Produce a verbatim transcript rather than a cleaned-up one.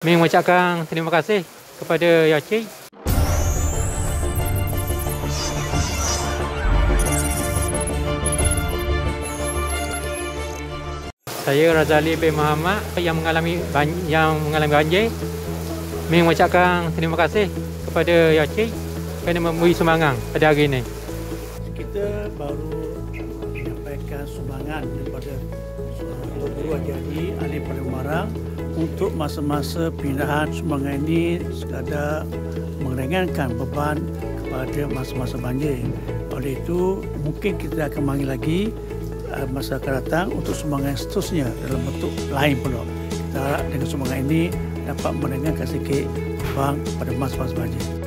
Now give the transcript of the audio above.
Ming mengucapkan terima kasih kepada Yaci. Saya Razali bin Muhammad yang mengalami yang mengalami banjir. Ming mengucapkan terima kasih kepada Yaci kerana memberi sumbangan pada hari ini. Kita baru menyampaikan sumbangan daripada Tuan Guru Haji Haji Ali Pada Umarang untuk masa-masa pindahan. Sumbangan ini sekadar meringankan beban kepada masa-masa banjir. Oleh itu, mungkin kita akan manggil lagi masa akan datang untuk sumbangan seterusnya dalam bentuk lain pula. Kita harap dengan sumbangan ini dapat meringankan sikit beban pada masa-masa banjir.